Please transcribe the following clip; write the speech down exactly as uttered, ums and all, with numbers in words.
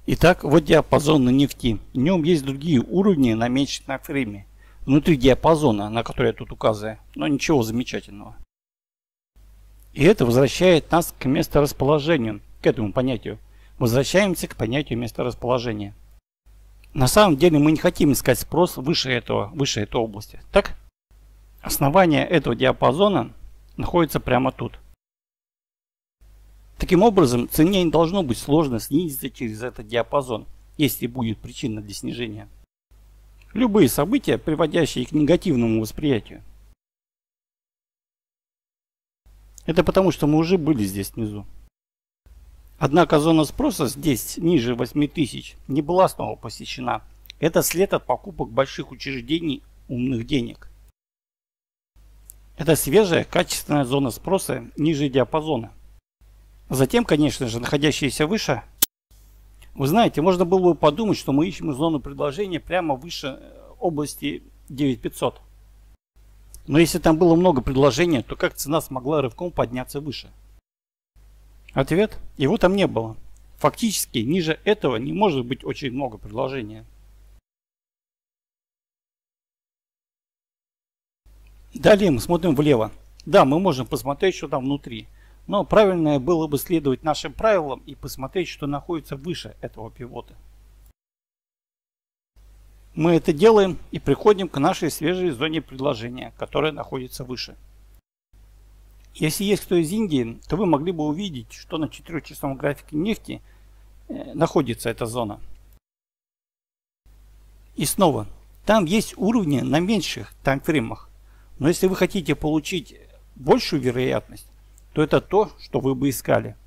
Итак, вот диапазон на нефти. В нем есть другие уровни на меньшем таймфрейме. Внутри диапазона, на который я тут указываю, но ничего замечательного. И это возвращает нас к месторасположению, к этому понятию. Возвращаемся к понятию месторасположения. На самом деле мы не хотим искать спрос выше этого, выше этой области. Так? Основание этого диапазона находится прямо тут. Таким образом, цене не должно быть сложно снизиться через этот диапазон, если будет причина для снижения. Любые события, приводящие к негативному восприятию. Это потому, что мы уже были здесь внизу. Однако зона спроса здесь, ниже восьми тысяч, не была снова посещена. Это след от покупок больших учреждений умных денег. Это свежая, качественная зона спроса ниже диапазона. Затем, конечно же, находящаяся выше. Вы знаете, можно было бы подумать, что мы ищем зону предложения прямо выше области девять тысяч пятьсот. Но если там было много предложений, то как цена смогла рывком подняться выше? Ответ: его там не было. Фактически, ниже этого не может быть очень много предложения. Далее мы смотрим влево. Да, мы можем посмотреть, что там внутри. Но правильное было бы следовать нашим правилам и посмотреть, что находится выше этого пивота. Мы это делаем и приходим к нашей свежей зоне предложения, которая находится выше. Если есть кто из Индии, то вы могли бы увидеть, что на четырехчасовом графике нефти э, находится эта зона. И снова, там есть уровни на меньших таймфреймах. Но если вы хотите получить большую вероятность, то это то, что вы бы искали.